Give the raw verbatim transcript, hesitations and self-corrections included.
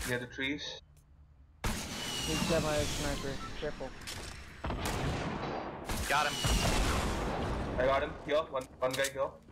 near the trees. He's semi-sniper. Careful. Got him. I got him. Here, one, one guy here.